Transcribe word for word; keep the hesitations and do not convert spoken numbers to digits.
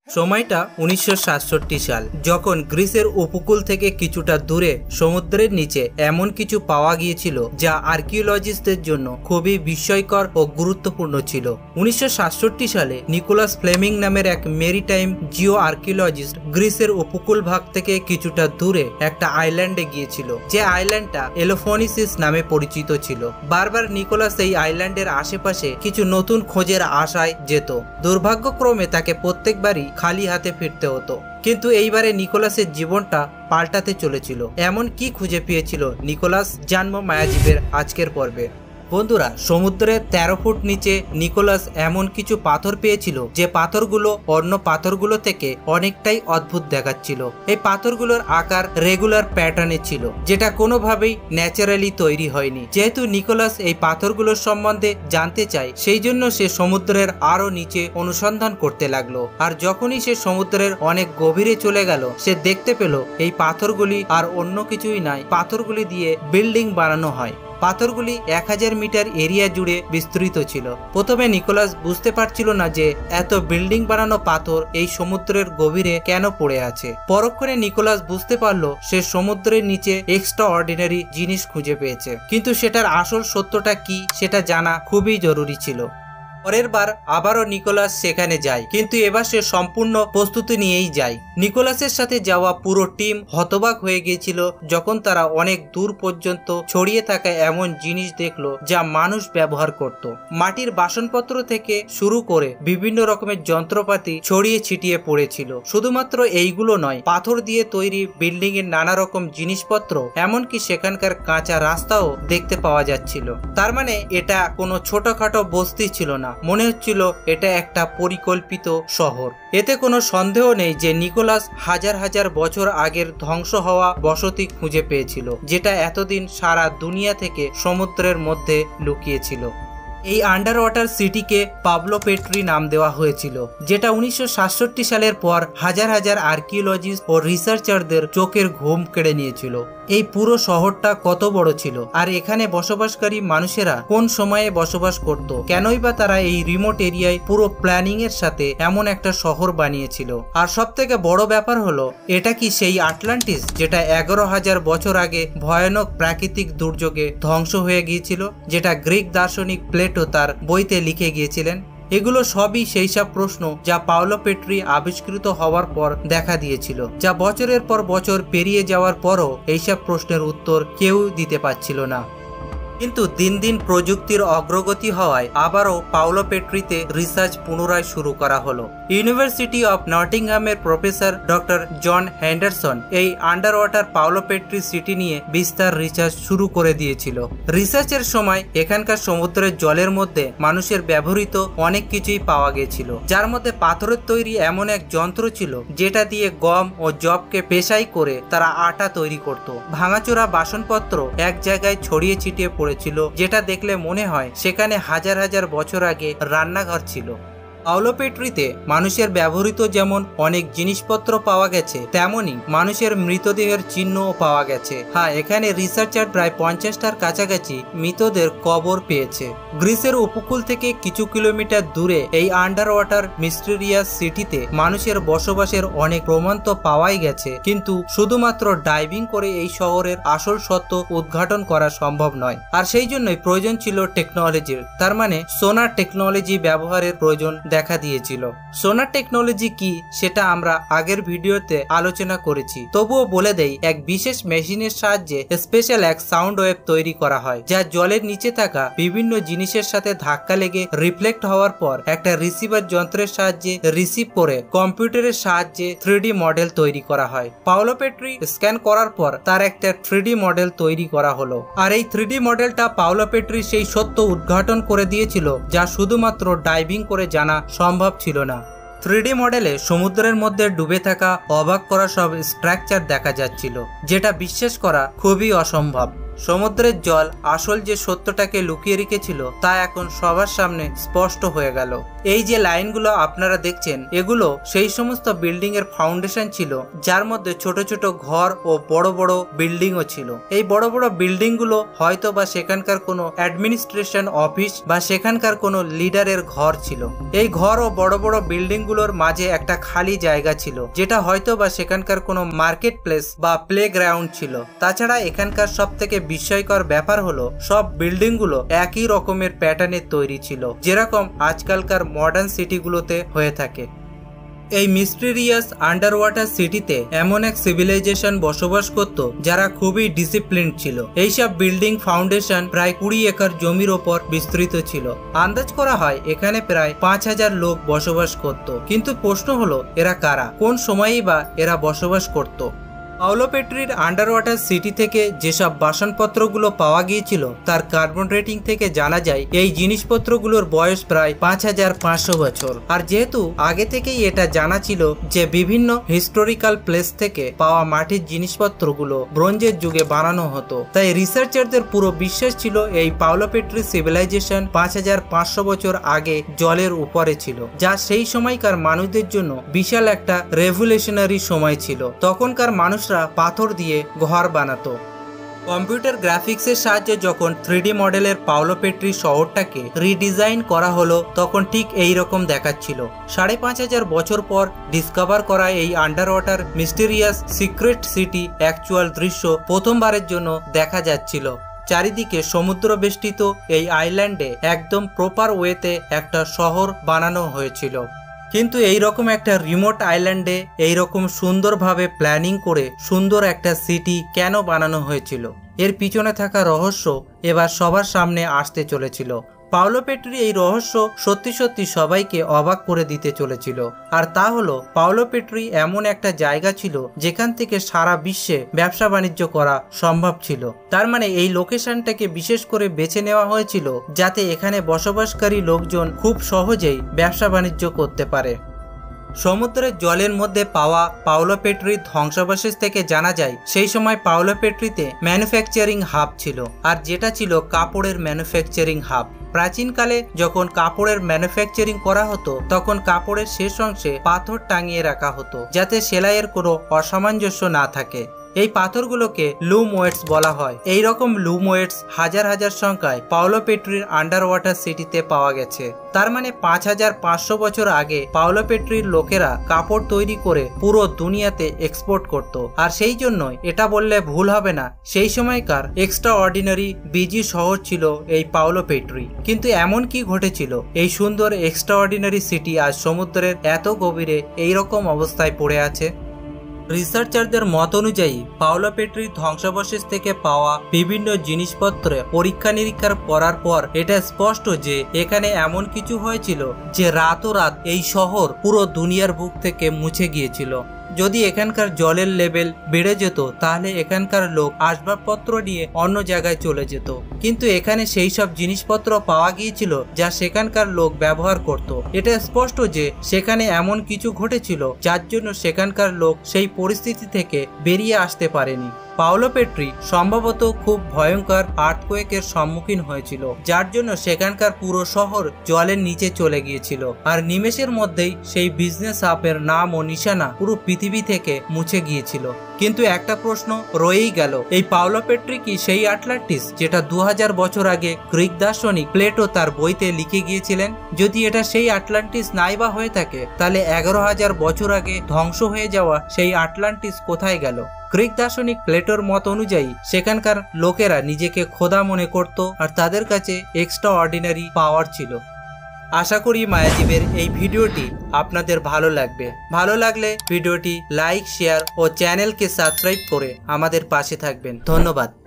সময়টা উনিশশো সাতষট্টি সাল, যখন গ্রিসের উপকূল থেকে কিছুটা দূরে সমুদ্রের নিচে এমন কিছু পাওয়া গিয়েছিল যা আর্কিওলজিস্টদের জন্য খুবই বিস্ময়কর ও গুরুত্বপূর্ণ ছিল। উনিশশো সাতষট্টি সালে নিকোলাস ফ্লেমিং নামের এক মেরিটাইম জিও আর্কিওলজিস্ট গ্রিসের উপকূল ভাগ থেকে কিছুটা দূরে একটা আইল্যান্ডে গিয়েছিল, যে আইল্যান্ডটা এলোফোনিসিস নামে পরিচিত ছিল। বারবার নিকোলাস এই আইল্যান্ডের আশেপাশে কিছু নতুন খোঁজের আশায় যেত। দুর্ভাগ্যক্রমে তাকে প্রত্যেকবারই খালি হাতে ফিরতে হতো, কিন্তু এইবারে নিকোলাসের জীবনটা পাল্টাতে চলেছিল। এমন কি খুঁজে পেয়েছিল নিকোলাস, জানবো মায়াজীবের আজকের পর্বে। বন্ধুরা, সমুদ্রের তেরো ফুট নিচে নিকোলাস এমন কিছু পাথর পেয়েছিল যে পাথরগুলো অন্য পাথরগুলো থেকে অনেকটাই অদ্ভুত দেখাচ্ছিল। এই পাথরগুলোর আকার রেগুলার প্যাটার্নে ছিল, যেটা কোনোভাবেই ন্যাচারালি তৈরি হয়নি। যেহেতু নিকোলাস এই পাথরগুলোর সম্বন্ধে জানতে চায়, সেই জন্য সে সমুদ্রের আরো নিচে অনুসন্ধান করতে লাগলো। আর যখনই সে সমুদ্রের অনেক গভীরে চলে গেল, সে দেখতে পেল এই পাথরগুলি আর অন্য কিছুই নাই, পাথরগুলি দিয়ে বিল্ডিং বানানো হয়। পাথরগুলি এক হাজার মিটার এরিয়া জুড়ে বিস্তৃত ছিল। প্রথমে নিকোলাস বুঝতে পারছিল না যে এত বিল্ডিং বানানো পাথর এই সমুদ্রের গভীরে কেন পড়ে আছে। পরক্ষণে নিকোলাস বুঝতে পারলো সে সমুদ্রের নিচে এক্সট্রা অর্ডিনারি জিনিস খুঁজে পেয়েছে, কিন্তু সেটার আসল সত্যটা কি সেটা জানা খুবই জরুরি ছিল। পরের বার আবারও নিকোলাস সেখানে যায়, কিন্তু এবার সে সম্পূর্ণ প্রস্তুতি নিয়েই যায়। নিকোলাসের সাথে যাওয়া পুরো টিম হতবাক হয়ে গিয়েছিল যখন তারা অনেক দূর পর্যন্ত ছড়িয়ে থাকা এমন জিনিস দেখলো যা মানুষ ব্যবহার করত। মাটির বাসনপত্র থেকে শুরু করে বিভিন্ন রকমের যন্ত্রপাতি ছড়িয়ে ছিটিয়ে পড়েছিল। শুধুমাত্র এইগুলো নয়, পাথর দিয়ে তৈরি বিল্ডিং এর নানা রকম জিনিসপত্র, এমনকি সেখানকার কাঁচা রাস্তাও দেখতে পাওয়া যাচ্ছিল। তার মানে এটা কোনো ছোটখাটো বস্তি ছিল না, মনে হচ্ছিল এটা একটা পরিকল্পিত শহর। এতে কোনো সন্দেহ নেই যে নিকোলাস হাজার হাজার বছর আগের ধ্বংস হওয়া বসতি খুঁজে পেয়েছিল, যেটা এতদিন সারা দুনিয়া থেকে সমুদ্রের মধ্যে লুকিয়েছিল। এই আন্ডার ওয়াটার সিটিকে পাবলো পেট্রি নাম দেওয়া হয়েছিল, যেটা উনিশশো সাতষট্টি সালের পর হাজার হাজার আর্কিওলজিস্ট ও রিসার্চারদের চোখের ঘুম কেড়ে নিয়েছিল। এই পুরো শহরটা কত বড় ছিল, আর এখানে বসবাসকারী মানুষেরা কোন সময়ে বসবাস করত, কেনই বা তারা এই রিমোট এরিয়ায় পুরো প্ল্যানিং এর সাথে এমন একটা শহর বানিয়েছিল। আর সব থেকে বড় ব্যাপার হলো, এটা কি সেই আটলান্টিস যেটা এগারো হাজার বছর আগে ভয়ানক প্রাকৃতিক দুর্যোগে ধ্বংস হয়ে গিয়েছিল, যেটা গ্রিক দার্শনিক প্লেটো তার বইতে লিখে গিয়েছিলেন? এগুলো সবই সেই সব প্রশ্ন যা পাওলো পেট্রি আবিষ্কৃত হওয়ার পর দেখা দিয়েছিল, যা বছরের পর বছর পেরিয়ে যাওয়ার পরও এইসব প্রশ্নের উত্তর কেউ দিতে পারছিল না। কিন্তু দিন দিন প্রযুক্তির অগ্রগতি হওয়ায় আবারও পাওলো পেট্রিতে রিসার্চ পুনরায় শুরু করা হলো। ইউনিভার্সিটি অফ নটিংহামের প্রফেসর ডক্টর জন হ্যান্ডারসন এই under water Pavlopetri city নিয়ে বিস্তার রিসার্চ শুরু করে দিয়েছিল। রিসার্চের সময় এখানকার সমুদ্রের জলের মধ্যে মানুষের ব্যবহৃত অনেক কিছুই পাওয়া গেছিল, যার মধ্যে পাথরের তৈরি এমন এক যন্ত্র ছিল যেটা দিয়ে গম ও জবকে পেশাই করে তারা আটা তৈরি করত। ভাঙাচোরা বাসনপত্র এক জায়গায় ছড়িয়ে ছিটিয়ে ছিল, যেটা দেখলে মনে হয় সেখানে হাজার হাজার বছর আগে রান্নাঘর ছিল। পাওলো পেট্রিতে মানুষের ব্যবহৃত যেমন অনেক জিনিসপত্র পাওয়া গেছে, তেমনি মানুষের মৃতদেহের চিহ্নও পাওয়া গেছে। হ্যাঁ, এখানে রিসার্চার প্রায় পঞ্চাশটার কাছাকাছি মৃতদের কবর পেয়েছে। গ্রিসের উপকূল থেকে কিছু কিলোমিটার দূরে এই আন্ডার ওয়াটার মিস্টেরিয়াস সিটিতে মানুষের বসবাসের অনেক প্রমাণ তো পাওয়াই গেছে, কিন্তু শুধুমাত্র ডাইভিং করে এই শহরের আসল সত্য উদ্ঘাটন করা সম্ভব নয়। আর সেই জন্যই প্রয়োজন ছিল টেকনোলজির, তার মানে সোনার টেকনোলজি ব্যবহারের প্রয়োজন দেখা দিয়েছিল। সোনার টেকনোলজি কি সেটা আমরা আগের ভিডিওতে আলোচনা করেছি, তবুও বলে দেই, এক বিশেষ মেশিনের সাহায্যে স্পেশাল এক সাউন্ড ওয়েভ তৈরি করা হয়, যা জলের নিচে থাকা বিভিন্ন জিনিসের সাথে ধাক্কা লেগে রিফ্লেক্ট হওয়ার পর একটা রিসিভার যন্ত্রের সাহায্যে রিসিভ করে কম্পিউটারের সাহায্যে থ্রি ডি মডেল তৈরি করা হয়। পাওলো পেট্রি স্ক্যান করার পর তার একটা থ্রি ডি মডেল তৈরি করা হলো, আর এই থ্রি ডি মডেলটা পাওলো পেট্রি সেই সত্য উদ্ঘাটন করে দিয়েছিল যা শুধুমাত্র ডাইভিং করে জানা সম্ভব ছিল না। থ্রি ডি মডেলে সমুদ্রের মধ্যে ডুবে থাকা অবাক করা সব স্ট্রাকচার দেখা যাচ্ছিল, যেটা বিশ্বাস করা খুবই অসম্ভব। সমুদ্রের জল আসল যে সত্যটাকে লুকিয়ে রেখেছিল তা এখন সবার সামনে স্পষ্ট হয়ে গেল। এই যে লাইনগুলো আপনারা দেখছেন এগুলো সেই সমস্ত বিল্ডিং এর ফাউন্ডেশন ছিল যার মধ্যে ছোট ছোট ঘর ও বড় বড় বিল্ডিংও ছিল। এই বড় বড় বিল্ডিং গুলো হয়তো বা সেখানকার কোনো অ্যাডমিনিস্ট্রেশন অফিস বা সেখানকার কোনো লিডারের ঘর ছিল। এই ঘর ও বড় বড় বিল্ডিং গুলোর মাঝে একটা খালি জায়গা ছিল যেটা হয়তো বা সেখানকার কোনো মার্কেট প্লেস বা প্লে গ্রাউন্ড ছিল। তাছাড়া এখানকার সব থেকে বিস্ময়কর ব্যাপার হলো সব বিল্ডিং গুলো একই রকমের প্যাটার্নের তৈরি ছিল, যেরকম আজকালকার মডার্ন সিটিগুলোতে হয়ে থাকে। এই মিস্টেরিয়াস আন্ডার ওয়াটার সিটিতে এমন এক সিভিলাইজেশন বসবাস করত যারা খুবই ডিসিপ্লিন ছিল। এইসব বিল্ডিং ফাউন্ডেশন প্রায় কুড়ি একর জমির ওপর বিস্তৃত ছিল। আন্দাজ করা হয় এখানে প্রায় পাঁচ হাজার লোক বসবাস করত। কিন্তু প্রশ্ন হলো এরা কারা, কোন সময়েই বা এরা বসবাস করত? পাওলো পেট্রির আন্ডার ওয়াটার সিটি থেকে যেসব বাসনপত্রগুলো পাওয়া গিয়েছিল তার কার্বন রেটিং থেকে জানা যায় এই জিনিসপত্রগুলোর বয়স প্রায় পাঁচ হাজার পাঁচশো বছর। আর যেহেতু আগে থেকেই এটা জানা ছিল যে বিভিন্ন হিস্টোরিক্যাল প্লেস থেকে পাওয়া মাটির জিনিসপত্রগুলো ব্রোঞ্জের যুগে বানানো হতো, তাই রিসার্চারদের পুরো বিশ্বাস ছিল এই পাওলো পেট্রি সিভিলাইজেশন পাঁচ হাজার পাঁচশো বছর আগে জলের উপরে ছিল, যা সেই সময়কার মানুষদের জন্য বিশাল একটা রেভলিউশনারি সময় ছিল। তখনকার মানুষ পাথর দিয়ে ঘর বানাতো। কম্পিউটার গ্রাফিক্সের সাহায্যে যখন থ্রি ডি মডেলের পাওলো পেট্রি শহরটাকে রিডিজাইন করা হলো তখন ঠিক এই রকম দেখাচ্ছিল। সাড়ে পাঁচ হাজার বছর পর ডিসকভার করা এই under water mysterious secret city actual দৃশ্য প্রথমবারের জন্য দেখা যাচ্ছিল। চারিদিকে সমুদ্র বেষ্টিত এই আইল্যান্ডে একদম প্রপার ওয়েতে একটা শহর বানানো হয়েছিল। কিন্তু এই রকম একটা রিমোট আইল্যান্ডে এই রকম সুন্দরভাবে প্ল্যানিং করে সুন্দর একটা সিটি কেন বানানো হয়েছিল, এর পিছনে থাকা রহস্য এবার সবার সামনে আসতে চলেছিল। পাওলো পেট্রি এই রহস্য সত্যি সত্যি সবাইকে অবাক করে দিতে চলেছিল। আর তা হলো পাওলো পেট্রি এমন একটা জায়গা ছিল যেখান থেকে সারা বিশ্বে ব্যবসা বাণিজ্য করা সম্ভব ছিল। তার মানে এই লোকেশনটাকে বিশেষ করে বেছে নেওয়া হয়েছিল যাতে এখানে বসবাসকারী লোকজন খুব সহজেই ব্যবসা বাণিজ্য করতে পারে। সমুদ্রের জলের মধ্যে পাওয়া পাওলো পেট্রির ধ্বংসাবশেষ থেকে জানা যায় সেই সময় পাওলো পেট্রিতে ম্যানুফ্যাকচারিং হাব ছিল, আর যেটা ছিল কাপড়ের ম্যানুফ্যাকচারিং হাব। প্রাচীনকালে যখন কাপড়ের ম্যানুফ্যাকচারিং করা হতো তখন কাপড়ের শেষ অংশে পাথর টাঙিয়ে রাখা হতো যাতে সেলাইয়ের কোনো অসামঞ্জস্য না থাকে। এই পাথরগুলোকে লুমওয়েটস বলা হয়। এই রকম লুমওয়েটস হাজার হাজার সংখ্যায় পাওলো পেট্রির আন্ডার ওয়াটার সিটিতে পাওয়া গেছে। তার মানে পাঁচ হাজার পাঁচশো বছর আগে পাওলো পেট্রির লোকেরা কাপড় তৈরি করে পুরো দুনিয়াতে এক্সপোর্ট করত। আর সেই জন্যই এটা বললে ভুল হবে না সেই সময়কার এক্সট্রা অর্ডিনারি বিজি শহর ছিল এই পাওলো পেট্রি। কিন্তু এমন কি ঘটেছিল এই সুন্দর এক্সট্রা অর্ডিনারি সিটি আজ সমুদ্রের এত গভীরে এইরকম অবস্থায় পড়ে আছে? রিসার্চারদের মত অনুযায়ী পাওলো পেট্রির ধ্বংসাবশেষ থেকে পাওয়া বিভিন্ন জিনিসপত্রে পরীক্ষা নিরীক্ষার করার পর এটা স্পষ্ট যে এখানে এমন কিছু হয়েছিল যে রাতোরাত এই শহর পুরো দুনিয়ার বুক থেকে মুছে গিয়েছিল। যদি এখানকার জলের লেভেল বেড়ে যেত তাহলে এখানকার লোক আসবাবপত্র নিয়ে অন্য জায়গায় চলে যেত, কিন্তু এখানে সেই সব জিনিসপত্র পাওয়া গিয়েছিল যা সেখানকার লোক ব্যবহার করত। এটা স্পষ্ট যে সেখানে এমন কিছু ঘটেছিল যার জন্য সেখানকার লোক সেই পরিস্থিতি থেকে বেরিয়ে আসতে পারেনি। পাওলো পেট্রি সম্ভবত খুব ভয়ঙ্কর আর্থকোয়েকের সম্মুখীন হয়েছিল যার জন্য সেখানকার পুরো শহর জলের নিচে চলে গিয়েছিল, আর নিমেষের মধ্যেই সেই বিজনেস হাবের নাম ও নিশানা পুরো পৃথিবী থেকে মুছে গিয়েছিল। কিন্তু একটা প্রশ্ন রয়েই গেল, এই পাওলো পেট্রি কি সেই আটলান্টিস যেটা দু হাজার বছর আগে গ্রিক দার্শনিক প্লেটো তার বইতে লিখে গিয়েছিলেন? যদি এটা সেই আটলান্টিস নাই বা হয়ে থাকে তাহলে এগারো হাজার বছর আগে ধ্বংস হয়ে যাওয়া সেই আটলান্টিস কোথায় গেল? গ্রিক দার্শনিক প্লেটোর মত অনুযায়ী সেখানকার লোকেরা নিজেকে খোদা মনে করত আর তাদের কাছে এক্সট্রা অর্ডিনারি পাওয়ার ছিল। আশা করি মায়াজীবের এই ভিডিওটি আপনাদের ভালো লাগবে। ভালো লাগলে ভিডিওটি লাইক, শেয়ার ও চ্যানেলকে সাবস্ক্রাইব করে আমাদের পাশে থাকবেন। ধন্যবাদ।